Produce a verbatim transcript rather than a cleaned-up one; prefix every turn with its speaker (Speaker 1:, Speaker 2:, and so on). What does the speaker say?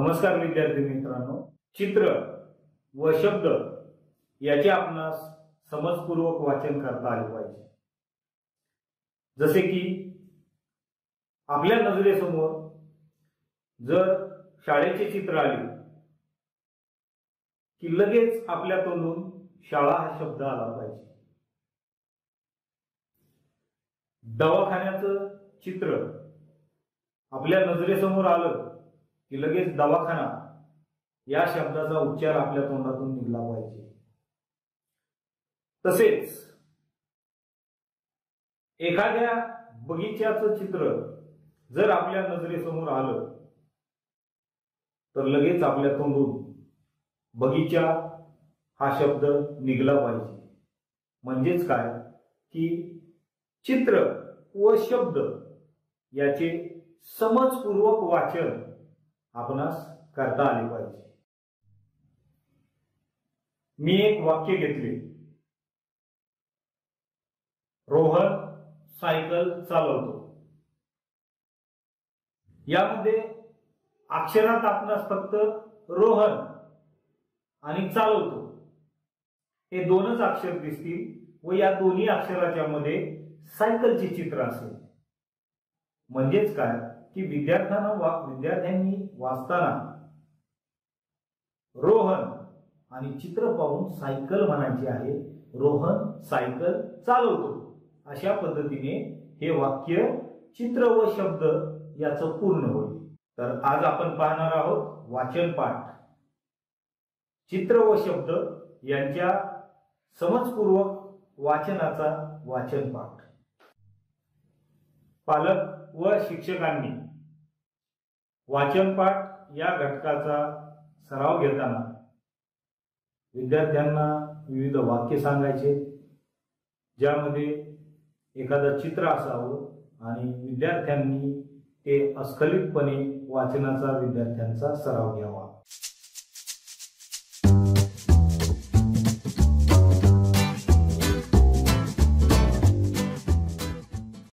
Speaker 1: नमस्कार विद्यार्थी मित्रांनो, चित्र व शब्द याचे आपणास समजपूर्वक वाचन करता आले पाहिजे। जसे की आपल्या नजरेसमोर जर शाळेचे चित्र आले की लगेच आपल्या तोंडून शाळा हा शब्द आला पाहिजे। दवाखान्याचं चित्र आपल्या नजरेसमोर आलं की लगेच दवाखाना या शब्दाचा उच्चार आपल्या तोंडातून निघला पाहिजे। तसेच एखाद्या बगीच्याचं चित्र जर आपल्या नजरेसमोर आलं तर लगेच आपल्या तोंडून बगीचा हा शब्द निघला पाहिजे। म्हणजेच काय की चित्र व शब्द याचे समजपूर्वक वाचन आपणास करता आले पाहिजे। मी एक वाक्य घेतले, रोहन सायकल चालवतो। यामध्ये अक्षरात आपणास फक्त रोहन आणि चालवतो हे दोनच अक्षर दिसतील व या दोन्ही अक्षराच्या मध्ये सायकलचे चित्र असेल। म्हणजेच काय की विद्यार्थ्यांना वा विद्यार्थ्यांनी वाचताना रोहन आणि चित्र पाहून सायकल म्हणायची आहे। रोहन सायकल चालवतो अशा पद्धतीने हे वाक्य चित्र व शब्द याचं पूर्ण होईल। तर आज आपण पाहणार आहोत वाचन पाठ, चित्र व शब्द यांच्या समजपूर्वक वाचनाचा वाचन पाठ। पालक व शिक्षकांनी वाचन पाठ या घटकाचा सराव घेताना विद्यार्थ्यांना विविध वाक्य सांगायचे ज्यामध्ये एखादं चित्र असावं आणि विद्यार्थ्यांनी ते अस्खलितपणे वाचनाचा विद्यार्थ्यांचा सराव घ्यावा।